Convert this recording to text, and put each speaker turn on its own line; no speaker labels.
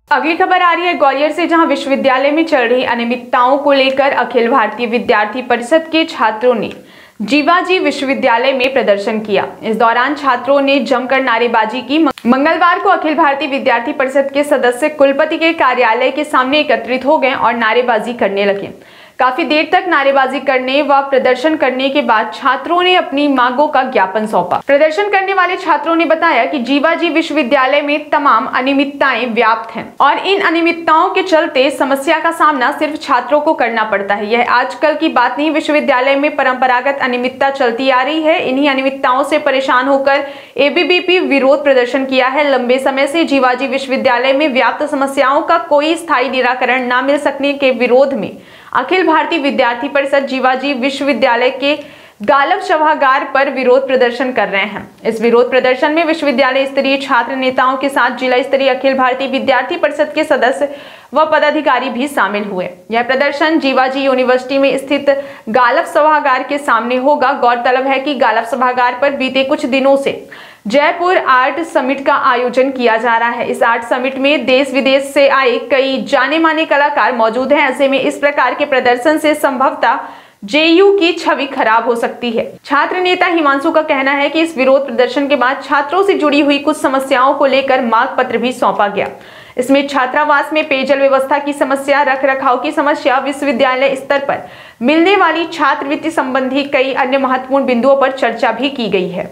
अगली खबर आ रही है ग्वालियर से, जहां विश्वविद्यालय में चल रही अनियमितताओं को लेकर अखिल भारतीय विद्यार्थी परिषद के छात्रों ने जीवाजी विश्वविद्यालय में प्रदर्शन किया। इस दौरान छात्रों ने जमकर नारेबाजी की। मंगलवार को अखिल भारतीय विद्यार्थी परिषद के सदस्य कुलपति के कार्यालय के सामने एकत्रित हो गए और नारेबाजी करने लगे। काफी देर तक नारेबाजी करने व प्रदर्शन करने के बाद छात्रों ने अपनी मांगों का ज्ञापन सौंपा। प्रदर्शन करने वाले छात्रों ने बताया कि जीवाजी विश्वविद्यालय में तमाम अनियमितताएं व्याप्त हैं और इन अनियमितताओं के चलते समस्या का सामना सिर्फ छात्रों को करना पड़ता है। यह आजकल की बात नहीं, विश्वविद्यालय में परंपरागत अनियमितता चलती आ रही है। इन्हीं अनियमितताओं से परेशान होकर एबीवीपी विरोध प्रदर्शन किया है। लंबे समय से जीवाजी विश्वविद्यालय में व्याप्त समस्याओं का कोई स्थायी निराकरण न मिल सकने के विरोध में अखिल भारतीय विद्यार्थी परिषद जीवाजी विश्वविद्यालय के गालब सभागार पर विरोध प्रदर्शन कर रहे हैं। इस विरोध प्रदर्शन में विश्वविद्यालय स्तरीय छात्र नेताओं के साथ जिला स्तरीय अखिल भारतीय विद्यार्थी परिषद के सदस्य व पदाधिकारी भी शामिल हुए। यह प्रदर्शन जीवाजी यूनिवर्सिटी में स्थित गालब सभागार के सामने होगा। गौरतलब है कि गालब सभागार पर बीते कुछ दिनों से जयपुर आर्ट समिट का आयोजन किया जा रहा है। इस आर्ट समिट में देश विदेश से आए कई जाने माने कलाकार मौजूद हैं। ऐसे में इस प्रकार के प्रदर्शन से संभवतः जेयू की छवि खराब हो सकती है। छात्र नेता हिमांशु का कहना है कि इस विरोध प्रदर्शन के बाद छात्रों से जुड़ी हुई कुछ समस्याओं को लेकर मांग पत्र भी सौंपा गया। इसमें छात्रावास में पेयजल व्यवस्था की समस्या, रख रखाव की समस्या, विश्वविद्यालय स्तर पर मिलने वाली छात्रवृत्ति संबंधी कई अन्य महत्वपूर्ण बिंदुओं पर चर्चा भी की गई है।